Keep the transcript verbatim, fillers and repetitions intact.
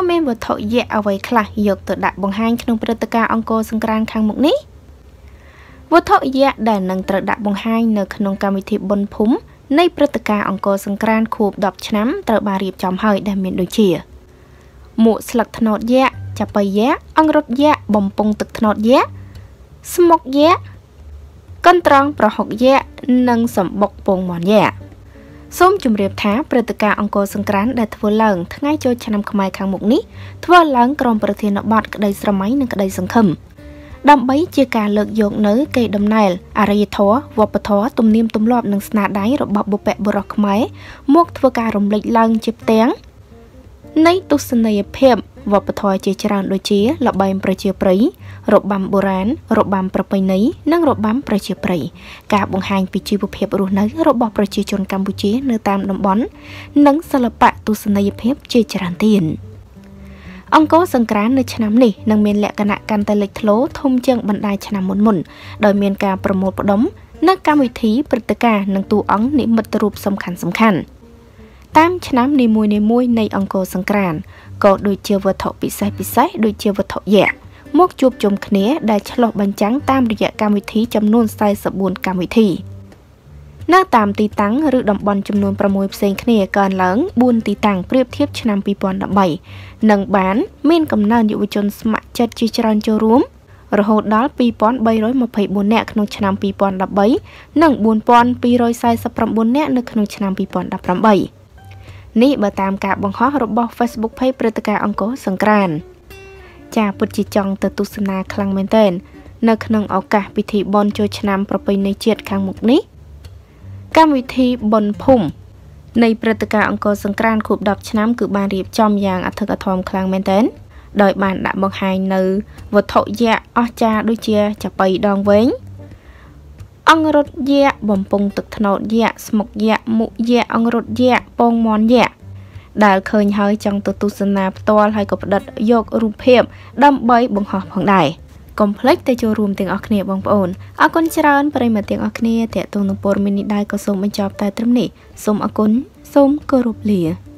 មានវត្ថុយៈអ្វីខ្លះយកទៅដាក់បង្ហាញក្នុងព្រឹត្តិការណ៍អង្គរសង្ក្រាន្តខាងមុខនេះវត្ថុយៈដែលនឹងត្រូវដាក់បង្ហាញនៅក្នុងកម្មវិធីបុណ្យភូមិនៃព្រឹត្តិការណ៍អង្គរសង្ក្រាន្តខួប ដប់ ឆ្នាំត្រូវបានរៀបចំហើយដែលមានដូចជាមួកស្លឹកត្នោតយៈចាប៉ីយៈអង្រុតយៈបំពង់ទឹកត្នោតយៈស្មុកយៈកន្ត្រងប្រហុកយៈនិងសម្បុកពងមាន់យៈសូមជម្រាបថាព្រឹត្តិការណ៍អង្គរសង្ក្រាន្តដែលធ្វើឡើងថ្ងៃចូលឆ្នាំខ្មែរខាងមុខនេះធ្វើឡើងក្រោមប្រធានបទក្តីស្រមៃនិងក្តីសង្ឃឹមដើម្បីជាការលើកយកនៅកេរដំណែលអរិយធម៌វប្បធម៌ទំនៀមទម្លាប់និងស្នាដៃរបស់បុព្វបុរសខ្មែរមកធ្វើការរំលេចឡើងជាផ្ទាំងនៃទស្សនីយភាពវប្បធម៌ជាច្រើនដូចជាល្បែងប្រជាប្រិយរបាំបុរាណរបាំប្រពៃណីនិងរបាំប្រជាប្រិយការបង្ហាញពីជីវភាពរស់នៅរបស់ប្រជាជនកម្ពុជានៅតាមតំបន់និងសិល្បៈទស្សនីយភាពជាច្រើនទៀតអង្គរសង្ក្រាន្តនៅឆ្នាំនេះនឹងមានលក្ខណៈកាន់តែលេចធ្លោធំជាងបណ្ដាឆ្នាំមុនមុនដោយមានការប្រមូលផ្ដុំនៅកម្មវិធីព្រឹត្តិការណ៍និងតួអង្គនិមិត្តរូបសំខាន់សំខាន់តាមឆ្នាំនីមួយៗនៃអង្គរសង្ក្រាន្តក៏ដូចជាវត្ថុពិសេសពិសេសដូចជាវត្ថុយៈមកជួបជុំគ្នាដែលឆ្លុះបញ្ចាំងតាមរយៈកម្មវិធីចំនួនសែនបួនកម្មវិធីនៅតាមទីតាំងឬតំបន់ចំនួនប្រាំមួយផ្សេងគ្នាកើនឡើងបួនទីតាំងប្រៀបធៀបឆ្នាំពីរពាន់ដប់បីនិងបានមានកំណើនយុវជនស្ម័គ្រចិត្តជាច្រើនចូលរួមរហូតដល់ពីរពាន់បីរយម្ភៃបួននាក់ក្នុងឆ្នាំពីរពាន់ដប់បីនិងបួនពាន់ពីររយសែនសិបប្រាំបួននាក់នៅក្នុងឆ្នាំពីរពាន់ដប់ប្រាំបីនេះបើតាមការបង្ហោះរបស់ Facebook Page ព្រឹត្តិការណ៍អង្គរសង្ក្រាន្តចាពិតជាចង់ទៅទស្សនាខ្លាំងមែនទែននៅក្នុងឱកាសពិធីបុណ្យចូលឆ្នាំប្រពៃណីជាតិខាងមុខនេះកម្មវិធីបុណ្យភូមិនៃព្រឹត្តិការណ៍អង្គរសង្ក្រាន្តខួបដប់ឆ្នាំគឺបានរៀបចំយ៉ាងអធិកអធមខ្លាំងមែនទែនដោយបានដាក់បង្ហាញនៅវត្ថុយៈអស្ចារ្យដូចជាចាប៉ីដងវែងអង្រុតយៈបំពង់ទឹកត្នោតយៈស្មុកយៈមុខយៈអង្រុតយៈពងមាន់យៈដែលឃើញហើយចង់ទៅទស្សនាផ្ទាល់ហើយក៏ផ្ដិតយករូបភាពដើម្បីបង្ហោះផងដែរកុំភ្លេចទៅចូលរួមទាំងអស់គ្នាបងប្អូនអរគុណច្រើនប្រិយមិត្តទាំងអស់គ្នាតេតងនឹងព័ត៌មាននេះដែរក៏សូមបញ្ចប់តែត្រឹមនេះសូមអរគុណសូមគោរពលា